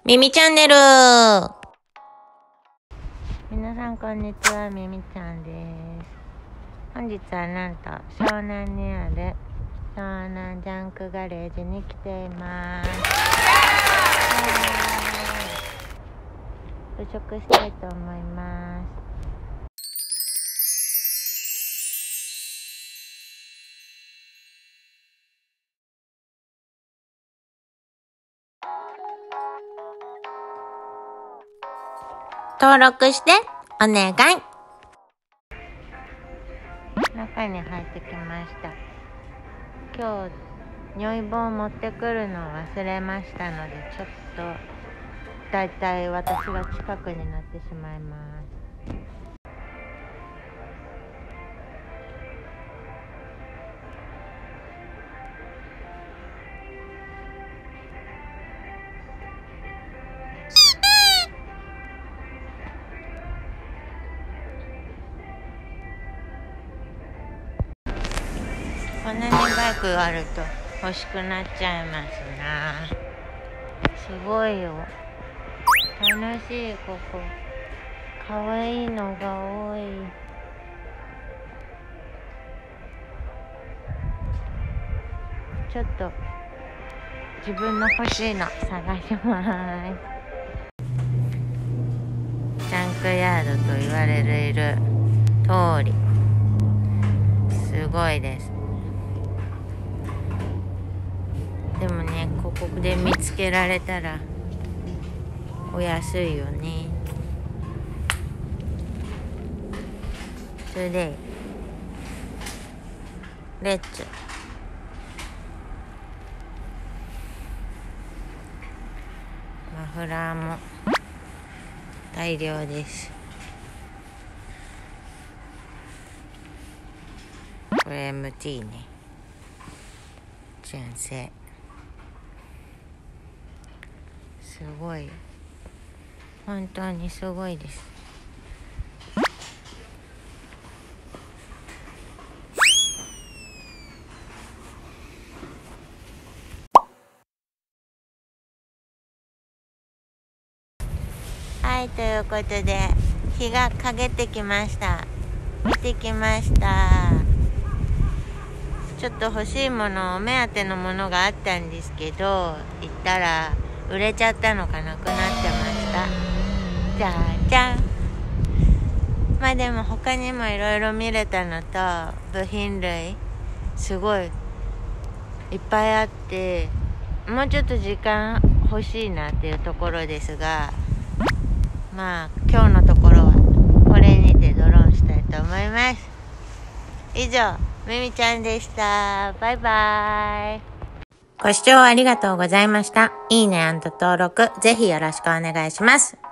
ミミチャンネル。皆さんこんにちは、ミミちゃんです。本日はなんと湘南にある湘南ジャンクガレージに来ています。物色したいと思います。登録してお願い。中に入ってきました。今日如意棒持ってくるのを忘れましたので、ちょっとだいたい私が近くになってしまいます。こんなにバイクがあると欲しくなっちゃいますな。すごいよ。楽しい、ここ。かわいいのが多い。ちょっと自分の欲しいの探します。ジャンクヤードと言われる通り、すごいです。でもね、ここで見つけられたらお安いよね。それでレッツマフラーも大量です。これ MT ね、純正。すごい、本当にすごいです。はい、ということで日が陰ってきました。見てきました。ちょっと欲しいもの、お目当てのものがあったんですけど、行ったら売れちゃったのかなくなってました。じゃじゃん。まあでも他にもいろいろ見れたのと、部品類すごいいっぱいあって、もうちょっと時間欲しいなっていうところですが、まあ今日のところはこれにてドローンしたいと思います。以上、ミミちゃんでした。バイバイ。ご視聴ありがとうございました。いいね&登録ぜひよろしくお願いします。